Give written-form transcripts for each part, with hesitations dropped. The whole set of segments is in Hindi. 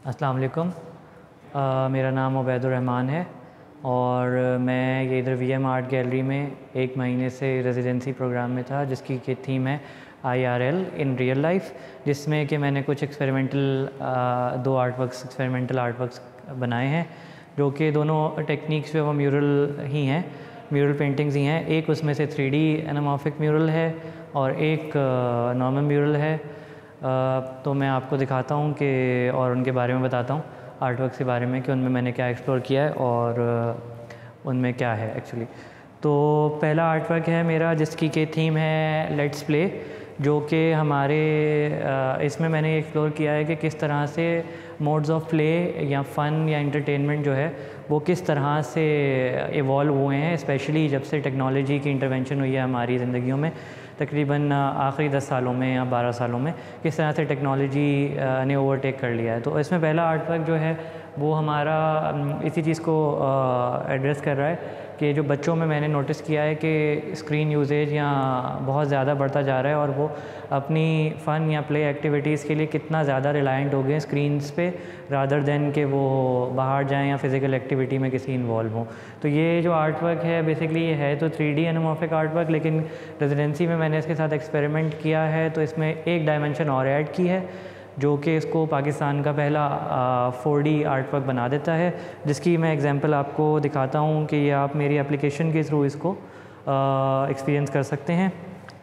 अस्सलाम वालेकुम। मेरा नाम उबैदुर्रहमान है और मैं ये इधर वीएम आर्ट गैलरी में 1 महीने से रेजिडेंसी प्रोग्राम में था, जिसकी की थीम है IRL इन रियल लाइफ, जिसमें कि मैंने कुछ दो एक्सपेरिमेंटल आर्ट वर्क्स बनाए हैं, जो कि दोनों टेक्निक्स पे वो म्यूरल ही हैं, म्यूरल पेंटिंग्स ही हैं। एक उसमें से 3D एनामॉर्फिक म्यूरल है और एक नॉर्मल म्यूरल है। तो मैं आपको दिखाता हूँ कि और उनके बारे में बताता हूँ, आर्ट वर्क के बारे में, कि उनमें मैंने क्या एक्सप्लोर किया है और उनमें क्या है एक्चुअली। तो पहला आर्ट वर्क है मेरा, जिसकी के थीम है लेट्स प्ले, जो कि हमारे इसमें मैंने एक्सप्लोर किया है कि किस तरह से मोड्स ऑफ प्ले या फ़न या एंटरटेनमेंट जो है वो किस तरह से इवॉल्व हुए हैं, स्पेशली जब से टेक्नोलॉजी की इंटरवेंशन हुई है हमारी ज़िंदगियों में। तकरीबन आखिरी 10 सालों में या 12 सालों में किस तरह से टेक्नोलॉजी ने ओवरटेक कर लिया है। तो इसमें पहला आर्ट वर्क जो है वो हमारा इसी चीज़ को एड्रेस कर रहा है कि जो बच्चों में मैंने नोटिस किया है कि स्क्रीन यूजेज या बहुत ज़्यादा बढ़ता जा रहा है और वो अपनी फ़न या प्ले एक्टिविटीज़ के लिए कितना ज़्यादा रिलायंट हो गए स्क्रीन्स पे, रादर देन कि वो बाहर जाएं या फिज़िकल एक्टिविटी में किसी इन्वॉल्व हों। तो ये जो आर्ट वर्क है बेसिकली ये है तो 3D एनामॉर्फिक आर्ट वर्क, लेकिन रेजिडेंसी में मैंने इसके साथ एक्सपेरिमेंट किया है तो इसमें एक डायमेंशन और ऐड की है, जो कि इसको पाकिस्तान का पहला 4D आर्ट वर्क बना देता है, जिसकी मैं एग्जांपल आपको दिखाता हूँ कि ये आप मेरी एप्लीकेशन के थ्रू इसको एक्सपीरियंस कर सकते हैं।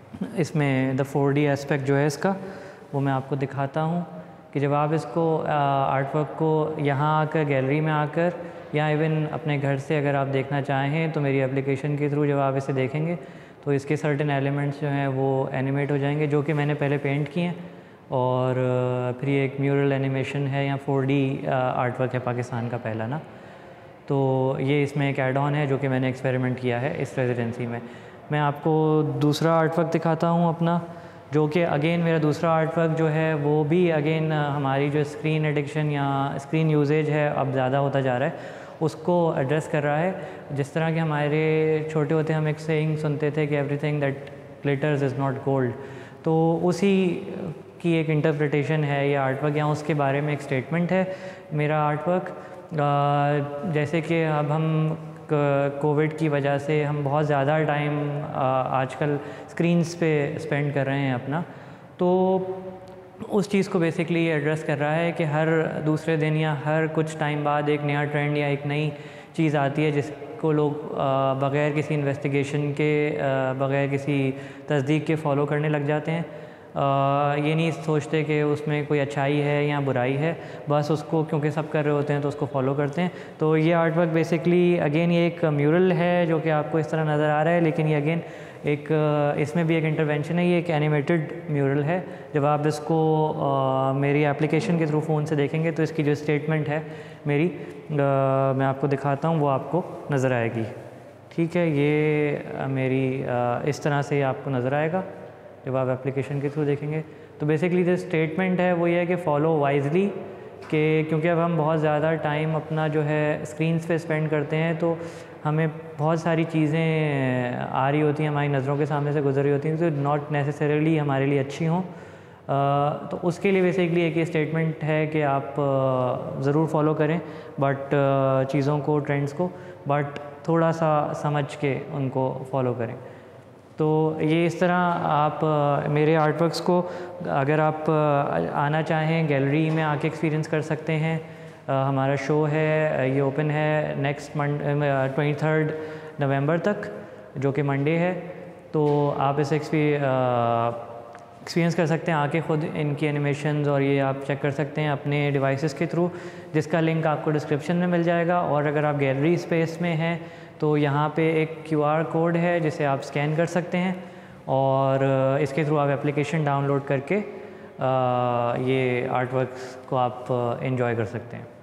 इसमें द 4D एस्पेक्ट जो है इसका वो मैं आपको दिखाता हूँ कि जब आप इसको आर्ट वर्क को यहाँ आकर गैलरी में आकर या इवन अपने घर से अगर आप देखना चाहें तो मेरी एप्लीकेशन के थ्रू जब आप इसे देखेंगे तो इसके सर्टेन एलिमेंट्स जो हैं वो एनिमेट हो जाएंगे, जो कि मैंने पहले पेंट किए हैं। और फिर ये एक म्यूरल एनिमेशन है या 4D आर्ट वर्क है पाकिस्तान का पहला ना। तो ये इसमें एक ऐड ऑन है जो कि मैंने एक्सपेरिमेंट किया है इस रेजिडेंसी में। मैं आपको दूसरा आर्ट वर्क दिखाता हूँ अपना, जो कि अगेन मेरा दूसरा आर्ट वर्क जो है वो भी अगेन हमारी जो स्क्रीन एडिक्शन या स्क्रीन यूजेज है अब ज़्यादा होता जा रहा है उसको एड्रेस कर रहा है। जिस तरह के हमारे छोटे होते हम एक सेइंग सुनते थे कि everything that glitters is not gold, तो उसी की एक इंटरप्रिटेशन है ये आर्ट वर्क, या उसके बारे में एक स्टेटमेंट है मेरा आर्ट वर्क। जैसे कि अब हम कोविड की वजह से हम बहुत ज़्यादा टाइम आजकल स्क्रीन्स पे स्पेंड कर रहे हैं अपना, तो उस चीज़ को बेसिकली एड्रेस कर रहा है कि हर दूसरे दिन या हर कुछ टाइम बाद एक नया ट्रेंड या एक नई चीज़ आती है जिसको लोग बग़ैर किसी इन्वेस्टिगेशन के बग़ैर किसी तस्दीक के फ़ॉलो करने लग जाते हैं। ये नहीं सोचते कि उसमें कोई अच्छाई है या बुराई है, बस उसको क्योंकि सब कर रहे होते हैं तो उसको फॉलो करते हैं। तो ये आर्ट वर्क बेसिकली अगेन ये एक म्यूरल है जो कि आपको इस तरह नज़र आ रहा है, लेकिन ये अगेन एक इसमें भी एक इंटरवेंशन है, ये एक एनिमेटेड म्यूरल है। जब आप इसको मेरी एप्लीकेशन के थ्रू फ़ोन से देखेंगे तो इसकी जो स्टेटमेंट है मेरी मैं आपको दिखाता हूँ, वो आपको नज़र आएगी। ठीक है, ये मेरी इस तरह से आपको नज़र आएगा जब आप एप्लीकेशन के थ्रू देखेंगे। तो बेसिकली जो स्टेटमेंट है वो ये है कि फ़ॉलो वाइजली, कि क्योंकि अब हम बहुत ज़्यादा टाइम अपना जो है स्क्रीन्स पे स्पेंड करते हैं तो हमें बहुत सारी चीज़ें आ रही होती हैं, हमारी नज़रों के सामने से गुजर रही होती हैं, जो नॉट नेसेसरीली हमारे लिए अच्छी हों। तो उसके लिए बेसिकली एक ये स्टेटमेंट है कि आप ज़रूर फॉलो करें बट चीज़ों को, ट्रेंड्स को, बट थोड़ा सा समझ के उनको फॉलो करें। तो ये इस तरह आप मेरे आर्ट वर्क्स को अगर आप आना चाहें गैलरी में आके एक्सपीरियंस कर सकते हैं। हमारा शो है, ये ओपन है नेक्स्ट 23 नवंबर तक, जो कि मंडे है। तो आप इसे एक्सपीरियंस कर सकते हैं आके ख़ुद इनकी एनिमेशंस, और ये आप चेक कर सकते हैं अपने डिवाइसेस के थ्रू, जिसका लिंक आपको डिस्क्रिप्शन में मिल जाएगा। और अगर आप गैलरी स्पेस में हैं तो यहाँ पे एक QR कोड है जिसे आप स्कैन कर सकते हैं और इसके थ्रू आप एप्लीकेशन डाउनलोड करके ये आर्ट वर्क्स को आप एंजॉय कर सकते हैं।